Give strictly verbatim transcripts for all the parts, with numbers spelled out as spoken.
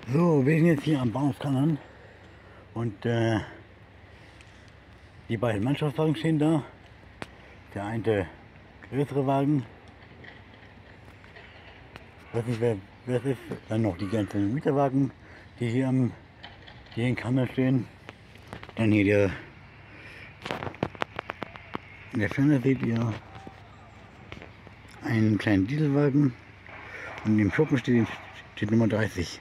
So, wir sind jetzt hier am Bahnhofskannern und äh, die beiden Mannschaftswagen stehen da. Der eine größere Wagen, weiß nicht wer, wer es ist, dann noch die ganzen Mieterwagen, die hier am die hier in Kanner stehen. Dann hier der, in der Ferne seht ihr einen kleinen Dieselwagen und im Schuppen steht, steht Nummer dreißig.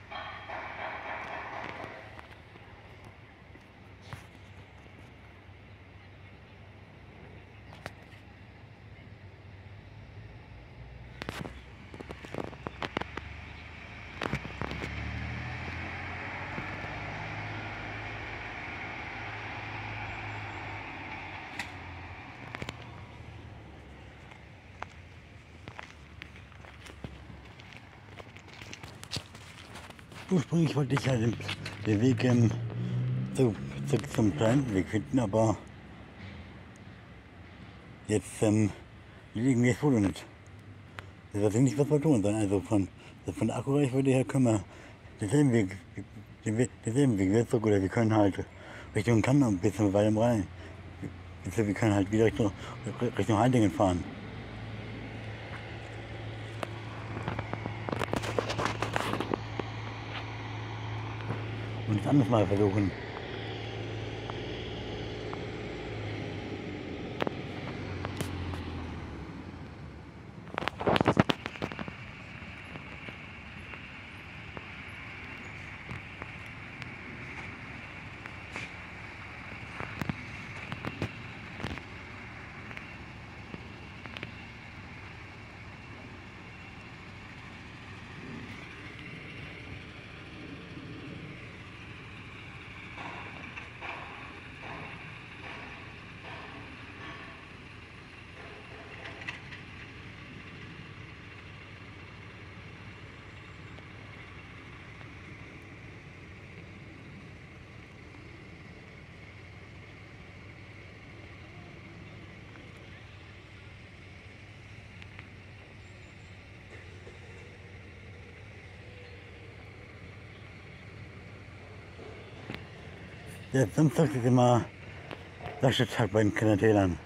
Ursprünglich wollte ich ja den, den Weg ähm, zu, zu, zum kleinen Weg finden, aber jetzt ähm, liegen wir das Foto nicht. Das weiß ich nicht, was wir tun sollen. Also von, von der Akkureichweite her können wir denselben Weg, den, denselben Weg, jetzt so gut, wir können halt Richtung Kanner ein bisschen weiter im Rhein. Wir können halt wieder Richtung, Richtung Heidingen fahren. Und es anders mal versuchen. Der Samstag ist immer Laschetag bei den Kanatälern.